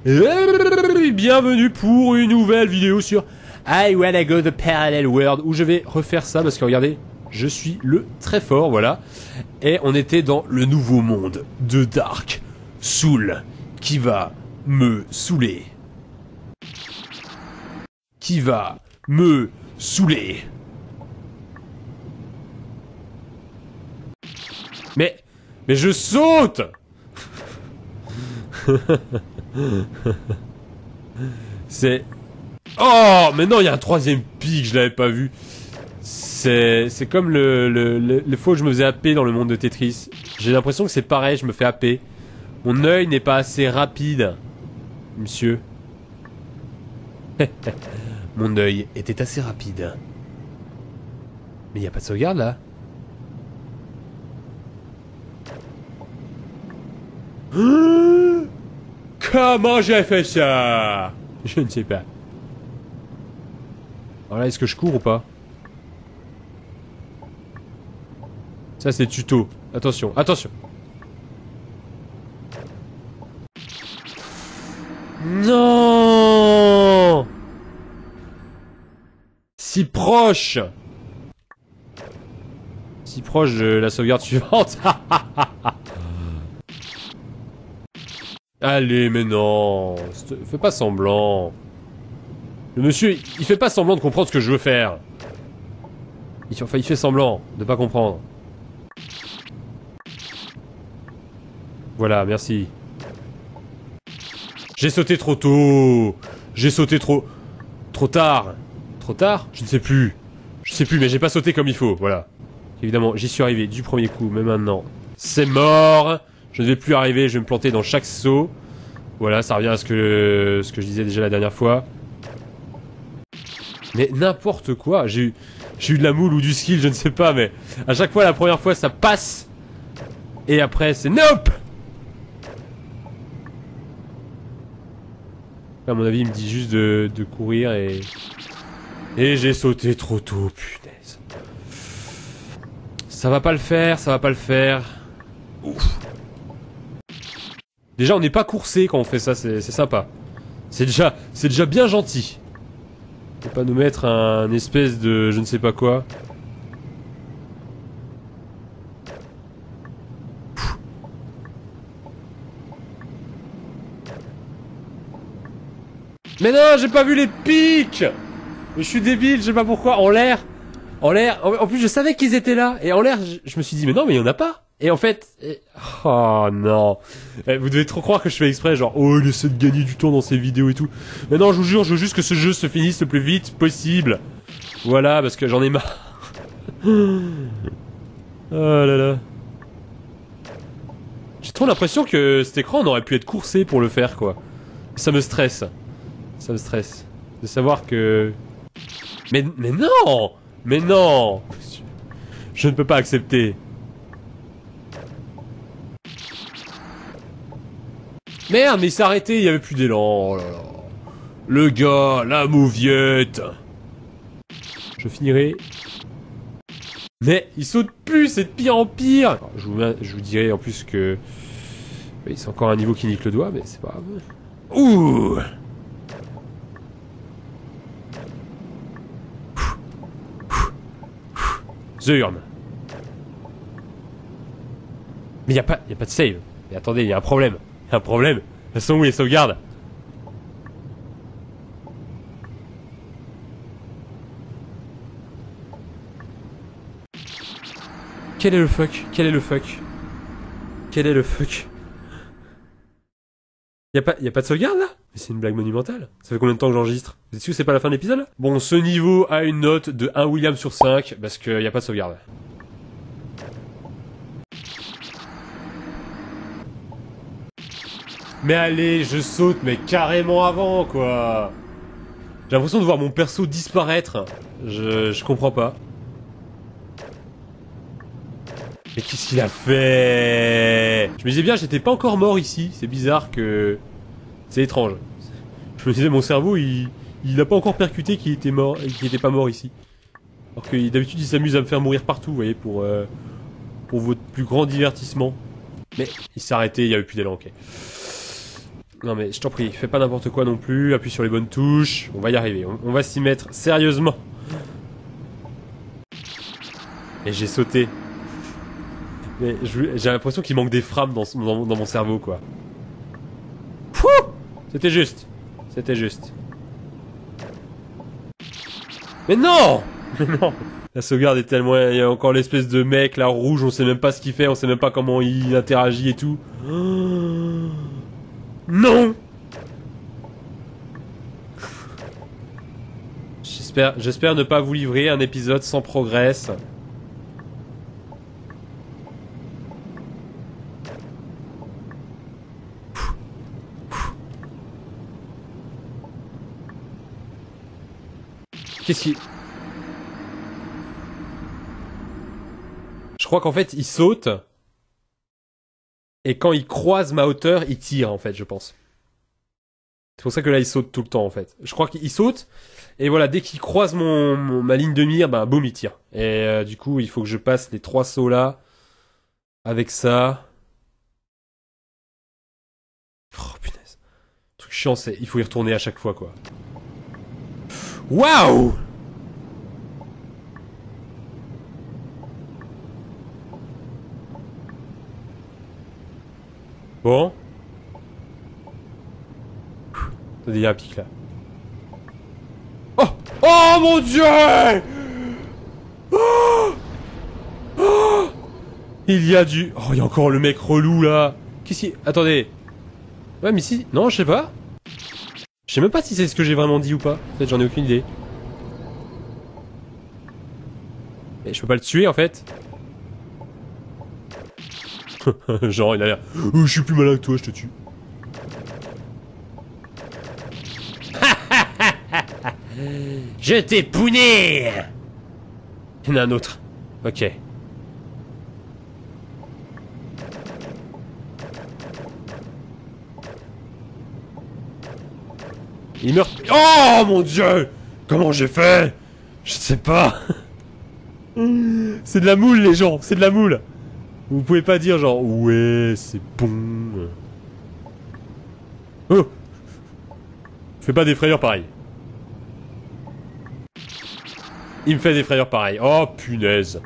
Bienvenue pour une nouvelle vidéo sur I Wanna Go The Parallel World, où je vais refaire ça parce que regardez, je suis le très fort, voilà. Et on était dans le nouveau monde de Dark Soul qui va me saouler. Qui va me saouler. Mais je saute. C'est... Oh, mais non, il y a un troisième pic, je l'avais pas vu. C'est comme les fois où je me faisais happer dans le monde de Tetris. J'ai l'impression que c'est pareil, je me fais happer. Mon œil n'est pas assez rapide, monsieur. Mon œil était assez rapide. Mais il n'y a pas de sauvegarde là. Comment j'ai fait ça? Je ne sais pas. Alors là, est-ce que je cours ou pas? Ça c'est tuto. Attention, attention. Non! Si proche! Si proche de la sauvegarde suivante. Allez, mais non. Fais pas semblant. Le monsieur, il fait pas semblant de comprendre ce que je veux faire. Enfin, il fait semblant de pas comprendre. Voilà, merci. J'ai sauté trop tôt. J'ai sauté trop tard. Trop tard? Je ne sais plus. Je sais plus, mais j'ai pas sauté comme il faut, voilà. Évidemment, j'y suis arrivé du premier coup, mais maintenant, c'est mort. Je ne vais plus arriver, je vais me planter dans chaque saut. Voilà, ça revient à ce que je disais déjà la dernière fois. Mais n'importe quoi, j'ai eu de la moule ou du skill, je ne sais pas, mais à chaque fois, la première fois, ça passe. Et après, c'est nope. À mon avis, il me dit juste de courir et j'ai sauté trop tôt, punaise. Ça va pas le faire, ça va pas le faire. Ouf. Déjà, on n'est pas coursé quand on fait ça, c'est sympa. C'est déjà bien gentil. Faut pas nous mettre un espèce de je ne sais pas quoi. Mais non, j'ai pas vu les pics. Mais je suis débile, je sais pas pourquoi. En l'air. En plus, je savais qu'ils étaient là. Et en l'air, je me suis dit, mais non, mais il y en a pas. Et en fait... Oh non. Vous devez trop croire que je fais exprès, genre, oh, il essaie de gagner du temps dans ses vidéos et tout. Mais non, je vous jure, je veux juste que ce jeu se finisse le plus vite possible. Voilà, parce que j'en ai marre. Oh là là. J'ai trop l'impression que cet écran, on aurait pu être coursé pour le faire, quoi. Ça me stresse. Ça me stresse. De savoir que... Mais non! Mais non! Je ne peux pas accepter. Merde, mais il s'est arrêté, il y avait plus d'élan. Oh là là. Le gars, la mouviette. Je finirai. Mais il saute plus, c'est de pire en pire. Alors, je vous dirai en plus que... Oui, c'est encore un niveau qui nique le doigt, mais c'est pas grave. Ouh! Zurn. Mais y a pas de save. Mais attendez, il y a un problème. Il y a un problème. Elles sont où les sauvegardes? Quel est le fuck? Quel est le fuck? Quel est le fuck? Y a pas de sauvegarde là? Mais c'est une blague monumentale. Ça fait combien de temps que j'enregistre? Vous êtes sûr que c'est pas la fin de l'épisode là? Bon, ce niveau a une note de 1 William sur 5 parce qu'il y a pas de sauvegarde. Mais allez, je saute, mais carrément avant, quoi. J'ai l'impression de voir mon perso disparaître. Je comprends pas. Mais qu'est-ce qu'il a fait? Je me disais bien, j'étais pas encore mort ici. C'est bizarre que... C'est étrange. Je me disais, mon cerveau, il a pas encore percuté qu'il était mort, qu'il était pas mort ici. Alors que d'habitude, il s'amuse à me faire mourir partout, vous voyez, pour votre plus grand divertissement. Mais il s'est arrêté, il y avait plus d'élan, ok. Non mais je t'en prie, fais pas n'importe quoi non plus, appuie sur les bonnes touches, on va y arriver, on va s'y mettre sérieusement. Et j'ai sauté. Mais j'ai l'impression qu'il manque des frames dans mon cerveau quoi. Pouh! C'était juste. C'était juste. Mais non! Mais non! La sauvegarde est tellement... Il y a encore l'espèce de mec là rouge, on sait même pas ce qu'il fait, on sait même pas comment il interagit et tout. Non! J'espère ne pas vous livrer un épisode sans progrès. Qu'est-ce qui... Je crois qu'en fait, il saute. Et quand il croise ma hauteur, il tire, en fait, je pense. C'est pour ça que là, il saute tout le temps, en fait. Je crois qu'il saute. Et voilà, dès qu'il croise ma ligne de mire, bah, boum, il tire. Et du coup, il faut que je passe les 3 sauts là. Avec ça. Oh, punaise. Le truc chiant, c'est... Il faut y retourner à chaque fois, quoi. Waouh! Bon. Il y a un pic là. Oh! Oh mon dieu! Oh! Oh! Il y a du... Oh, il y a encore le mec relou là. Qu'est-ce qui... Attendez. Ouais, mais si... Non, je sais pas. Je sais même pas si c'est ce que j'ai vraiment dit ou pas. En fait, j'en ai aucune idée. Et je peux pas le tuer en fait. Genre, il a l'air... je suis plus malin que toi, je te tue. Je t'ai pouné! Il y en a un autre. Ok. Il meurt... Oh mon dieu! Comment j'ai fait? Je sais pas. C'est de la moule les gens, c'est de la moule. Vous pouvez pas dire genre ouais c'est bon. Oh! Fais pas des frayeurs pareil. Il me fait des frayeurs pareil. Oh punaise.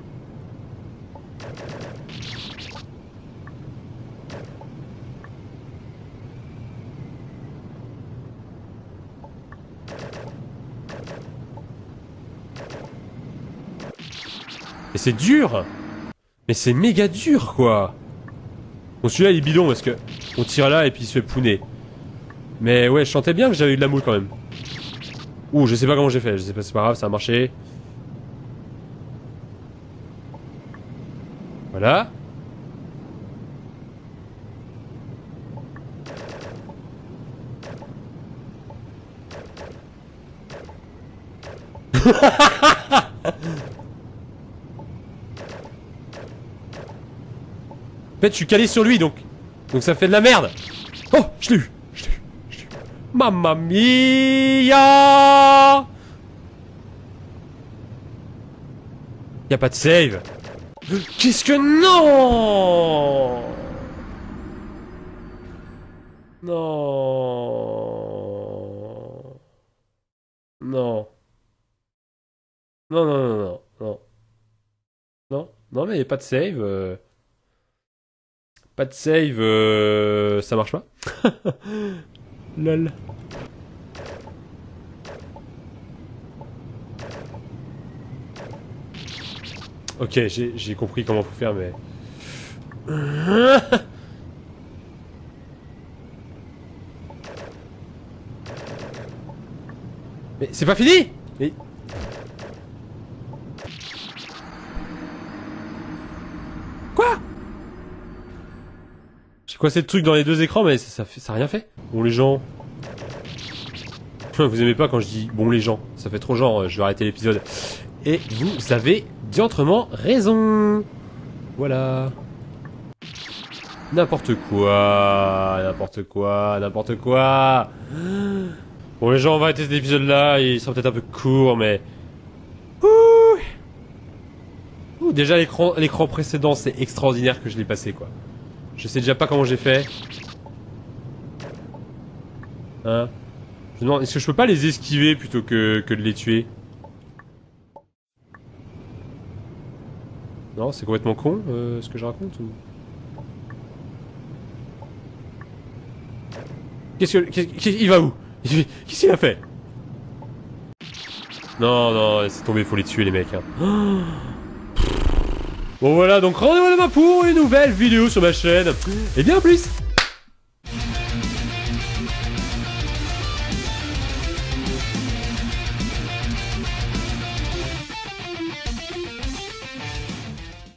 Mais c'est dur. Mais c'est méga dur quoi. Bon celui-là il est bidon parce que on tire là et puis il se fait pouner. Mais ouais je sentais bien que j'avais eu de la moule quand même. Ouh je sais pas comment j'ai fait, je sais pas, c'est pas grave, ça a marché. Voilà. En fait, je suis calé sur lui, donc ça fait de la merde. Oh, je l'ai eu. Mamma mia! Y a pas de save. Qu'est-ce que non? Non. Non. Non, non, non, non, non. Non, non, mais y a pas de save. Pas de save, ça marche pas. Lol. Ok, j'ai compris comment faut faire, mais... Mais c'est pas fini! Mais... Quoi? J'ai coincé le truc dans les deux écrans, mais ça a rien fait. Bon, les gens... Vous aimez pas quand je dis « bon, les gens », ça fait trop genre, je vais arrêter l'épisode. Et vous avez diantrement raison. Voilà. N'importe quoi, n'importe quoi, n'importe quoi. Bon les gens, on va arrêter cet épisode là, il sera peut-être un peu court mais... Ouh, déjà l'écran précédent c'est extraordinaire que je l'ai passé quoi. Je sais déjà pas comment j'ai fait. Hein? Je me demande, est-ce que je peux pas les esquiver plutôt que de les tuer? Non, c'est complètement con, ce que je raconte ou... Il va où? Qu'est-ce qu'il a fait? Non, non, laissez tomber, faut les tuer les mecs. Hein. Bon voilà, donc rendez-vous demain pour une nouvelle vidéo sur ma chaîne. Et bien plus.